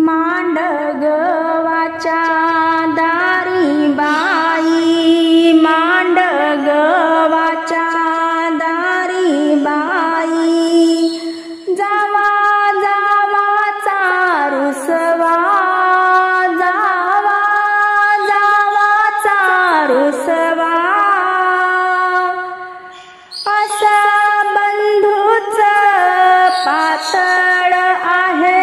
मांडगवाच्या दारी बाई, मांडगवाच्या दारी बाई, जावा जावाचा रुसवा, जावा जावाचा रुसवा, असं बंधूच पातळ आहे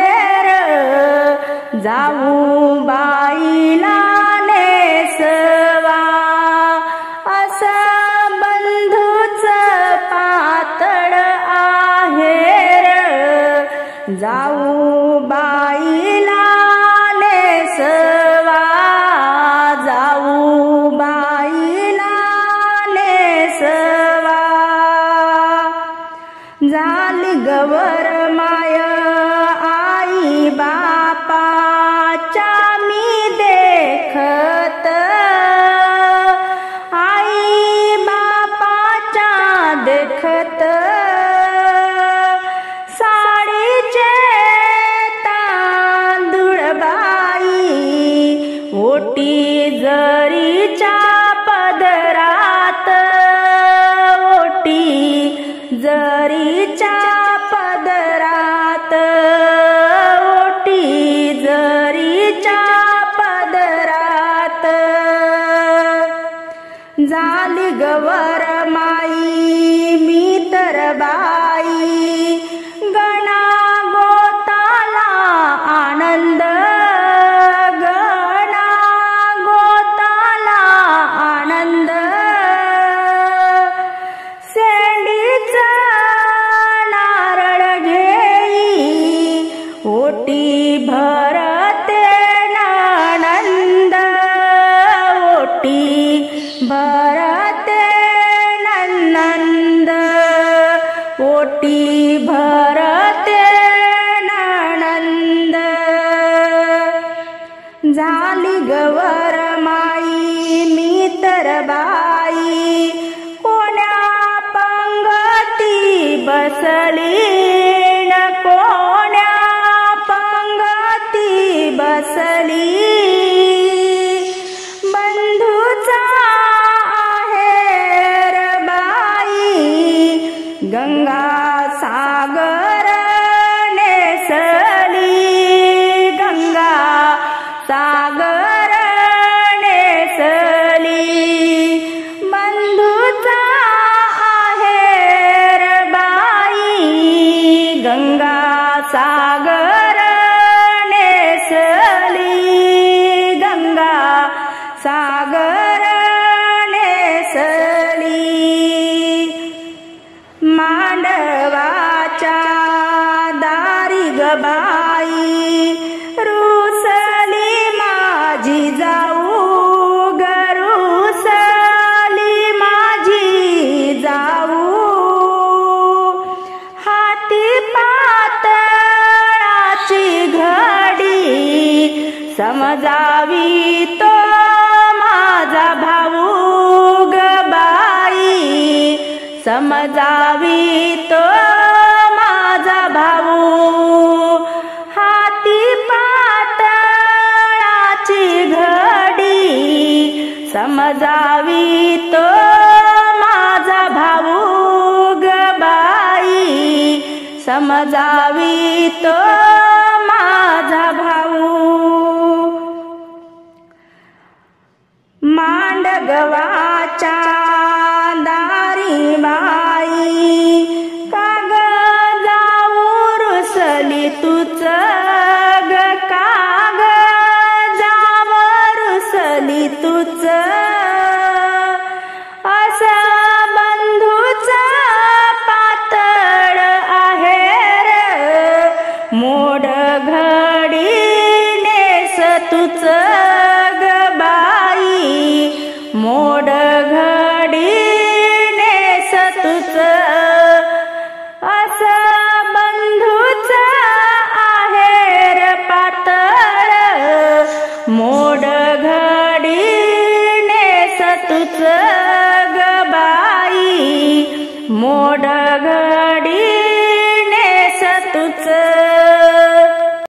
जाऊ बाईला नेसवा, असं बंधूच पातळ आहे जाऊ बाईला नेसवा, जाऊ बाईला नेसवा, झाली गवर माय आई बापाच्या मी देखत, आई बापाच्या देखत, साडीचे तांदूळ बाई, ओटी जरीच्या पदरात, ओटी जरीच्या पदरात, ओटी जरीच्या पदरात, झाली गवर माई मी तर बाई, गणा गोताला आनंद, गणा गोताला आनंद, शेंडीच नारळ घेई, ओटी भरते नंद, ओटी भरते नंद, ओटी भरते नंद, झाली गवर माई मी तर बाई, कोण्या पंगती बसली न कोण्या पंगती बसली, बंधूचा आहेर बाई, गंगा सागर नेसली, गंगा सागर नेसली, बंधूचा आहेर बाई, गंगा सागर नेसली, गंगा सागर नेसली, मांडवाच्या दारी ग बाई, रुसली माझी जाऊ ग, रुसली माझी जाऊ, हाती पातळाची घडी, समजावी तो माझा भाऊ ग बाई, समजावी तो माझा भाऊ, हाती पातळाची घडी, समजावी तो माझा भाऊ ग बाई, समजावी तो माझा भाऊ, मांडगवाच्या दारी बाई, काग जाऊ रुसली तूच ग, काग जाऊ रुसली तूच, असं बंधूच पातळ आहेर मोड घडी नेस तूच ग बाई, मोड घडी नेस तूच, असं बंधूच आहेर पातळ मोड घडी नेस तूच ग बाई, मोड